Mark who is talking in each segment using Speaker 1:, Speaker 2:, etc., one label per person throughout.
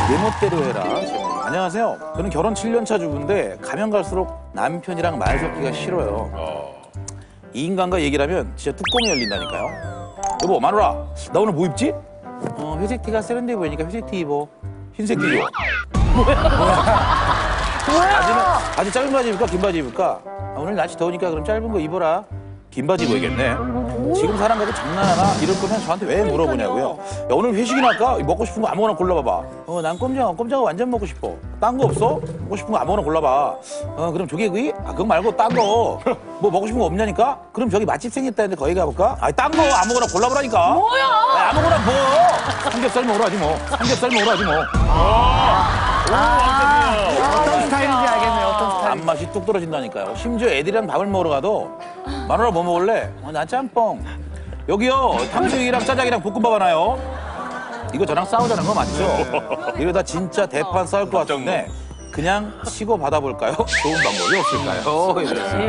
Speaker 1: 예멋대로 해라. 안녕하세요. 저는 결혼 7년차 주부인데 가면 갈수록 남편이랑 말 섞기가 싫어요. 이 인간과 얘기를 하면 진짜 뚜껑이 열린다니까요. 여보, 마누라, 나 오늘 뭐 입지? 회색 티가 세련돼 보이니까 회색 티 입어. 흰색 티 줘. 바지 짧은 바지 입을까, 긴 바지 입을까? 오늘 날씨 더우니까 그럼 짧은 거 입어라. 긴 바지 입어야겠네. 지금 사람 갖고 장난하나? 이럴 거면 저한테 왜 물어보냐고요. 야, 오늘 회식이나 할까? 먹고 싶은 거 아무거나 골라봐봐. 난 꼼장어 완전 먹고 싶어. 딴 거 없어? 먹고 싶은 거 아무거나 골라봐. 그럼 조개구이? 그거 말고 딴 거. 뭐 먹고 싶은 거 없냐니까? 그럼 저기 맛집 생겼다는데 거기 가볼까? 딴 거 아무거나 골라보라니까.
Speaker 2: 뭐야?
Speaker 1: 아무거나 뭐. 삼겹살 먹으러 하지 뭐. 삼겹살 먹으러 하지 뭐.
Speaker 2: 어떤 스타일인지 알겠네요. 어떤 스타일.
Speaker 1: 밥맛이 뚝 떨어진다니까요. 심지어 애들이랑 밥을 먹으러 가도 마누라 뭐 먹을래? 나 짬뽕. 여기요, 탕수육이랑 짜장이랑 볶음밥 하나요? 이거 저랑 싸우자는 거 맞죠? 이러다 진짜 대판 싸울 것 같은데 그냥 치고 받아볼까요? 좋은 방법이 없을까요?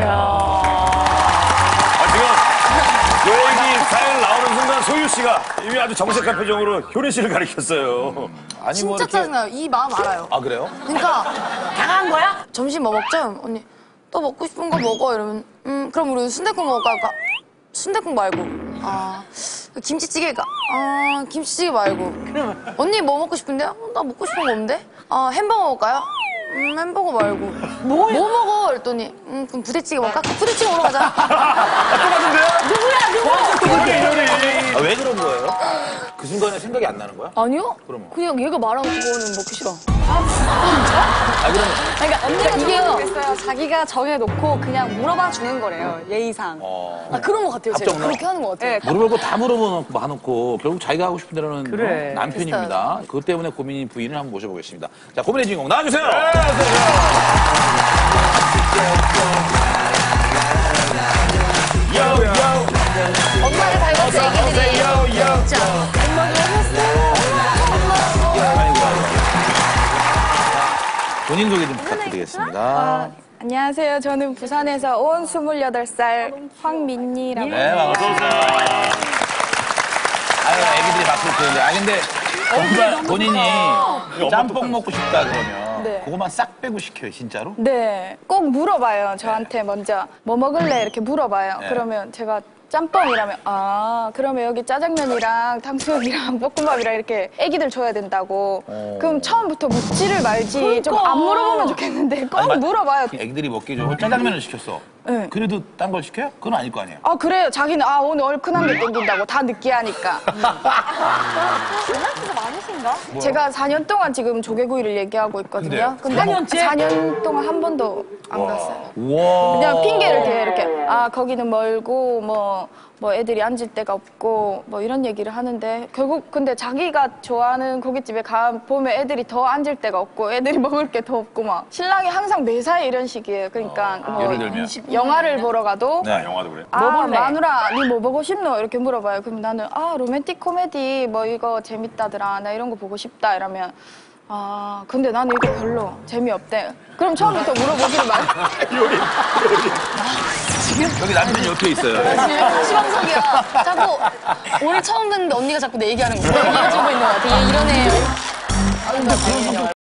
Speaker 3: 지금 요 얘기 사연 나오는 순간 소유 씨가 이미 아주 정색한 표정으로 효린 씨를 가리켰어요.
Speaker 1: 아니
Speaker 4: 진짜
Speaker 1: 이렇게...
Speaker 4: 짜증나요. 이 마음 알아요.
Speaker 1: 아, 그래요?
Speaker 4: 그러니까
Speaker 2: 당한 거야?
Speaker 4: 점심 뭐 먹죠? 언니 또 먹고 싶은 거 먹어 이러면 그럼 우리 순댓국 먹을까? 그러니까 순댓국 말고 김치찌개가 김치찌개 말고 언니 뭐 먹고 싶은데요? 나 먹고 싶은 거 없는데? 햄버거 먹을까요? 햄버거 말고 뭐 먹어? 그랬더니 그럼 부대찌개 먹을까? 부대찌개 먹으러 가자.
Speaker 2: 누구야?
Speaker 1: 왜 그런 거예요? 그 순간에 생각이 안 나는 거야?
Speaker 4: 아니요?
Speaker 1: 그러면?
Speaker 4: 그냥 얘가 말한 거는 먹기 싫어.
Speaker 1: 그러면
Speaker 5: 그러니까 언니가
Speaker 4: 이게요.
Speaker 5: 정해놓겠어요. 자기가 정해놓고 그냥 물어봐 주는 거래요. 예의상.
Speaker 4: 그런 것 같아요. 제가
Speaker 1: 답정너?
Speaker 4: 그렇게 하는 것 같아요.
Speaker 5: 네.
Speaker 1: 물어볼 거 다 물어봐놓고 결국 자기가 하고 싶은 대로는
Speaker 2: 그래.
Speaker 1: 남편입니다. 그것 때문에 고민인 부인을 한번 모셔보겠습니다. 자, 고민의 주인공 나와주세요.
Speaker 4: 엄마를 닮았지 애기들이.
Speaker 1: 본인 소개 좀 부탁드리겠습니다.
Speaker 5: 안녕하세요. 저는 부산에서 온 28살 황민니라고.
Speaker 1: 네, 반갑습니다. 애기들이 박수를 치는데. 근데 정말 본인이 짬뽕 먹고 싶다 그러면
Speaker 5: 네.
Speaker 1: 그것만 싹 빼고 시켜요, 진짜로?
Speaker 5: 네, 꼭 물어봐요. 저한테 먼저 뭐 먹을래 이렇게 물어봐요.
Speaker 1: 네.
Speaker 5: 그러면 제가 짬뽕이라면 그러면 여기 짜장면이랑 탕수육이랑 볶음밥이랑 이렇게 애기들 줘야 된다고. 그럼 처음부터 묻지를 말지. 좀 안 물어보면 좋겠는데 꼭
Speaker 1: 아니,
Speaker 5: 물어봐요.
Speaker 1: 애기들이 먹기 좋은 짜장면을 시켰어.
Speaker 5: 네.
Speaker 1: 그래도 딴 걸 시켜요? 그건 아닐 거 아니에요?
Speaker 5: 그래요. 자기는 오늘 얼큰한 게 땡긴다고. 다 느끼하니까.
Speaker 4: 장난기가 많으신가?
Speaker 5: 제가 4년 동안 지금 조개구이를 얘기하고 있거든요.
Speaker 1: 근데요?
Speaker 5: 근데
Speaker 2: 4년째?
Speaker 5: 4년 동안 한 번도 안 갔어요.
Speaker 1: 우와.
Speaker 5: 그냥 핑계를 대요, 이렇게. 거기는 멀고, 뭐 애들이 앉을 데가 없고, 뭐 이런 얘기를 하는데, 결국 근데 자기가 좋아하는 고깃집에 보면 애들이 더 앉을 데가 없고, 애들이 먹을 게 더 없고, 막. 신랑이 항상 매사에 이런 식이에요. 그러니까, 뭐
Speaker 1: 예를 들면?
Speaker 5: 영화를 보러 가도,
Speaker 1: 네.
Speaker 3: 영화도 그래.
Speaker 2: 뭐 볼래?
Speaker 5: 마누라, 니 뭐 보고 싶노? 이렇게 물어봐요. 그럼 나는, 로맨틱 코미디, 뭐 이거 재밌다더라. 나 이런 거 보고 싶다. 이러면, 근데 나는 이거 별로 재미없대. 그럼 처음부터 물어보기를 말.
Speaker 1: 여기 남편이 옆에 있어요.
Speaker 4: 시방석이야. 자꾸 오늘 처음 듣는데 언니가 자꾸 내 얘기하는 거야. 얘기해주고 있는 것 같아. 얘 이런 애예요.